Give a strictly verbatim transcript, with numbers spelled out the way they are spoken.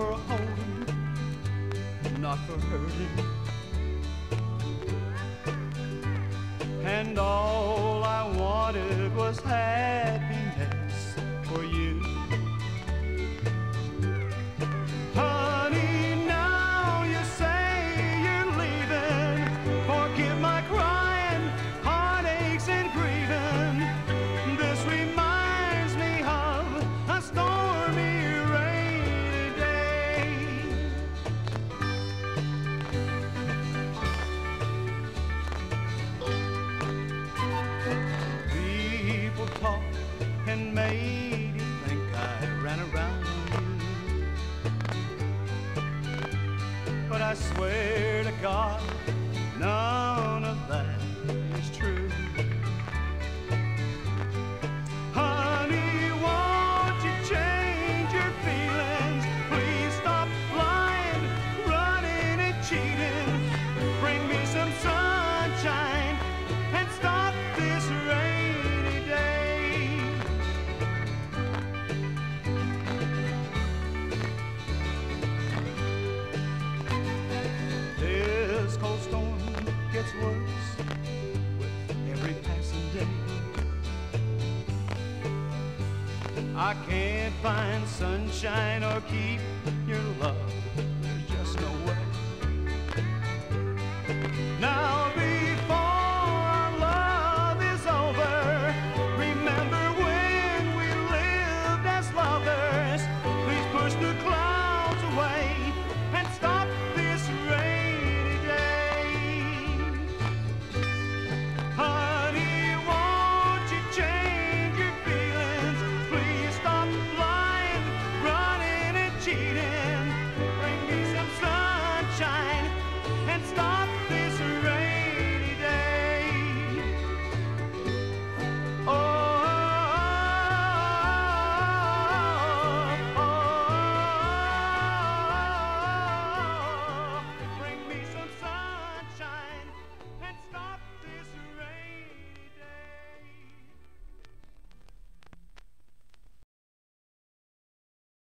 for holding, not for hurting. And all I wanted was happiness for you. Honey, now you say you're leaving. Forgive my crying, heartaches and grieving. This reminds me of a stormy, rainy day. People talk and made you think I ran around you, but I swear to God, none of that is true. Honey, won't you change your feelings? Please stop lying, running and cheating. Bring me some sunshine and stop this rainy day. This cold storm gets worse with every passing day. I can't find sunshine or keep your love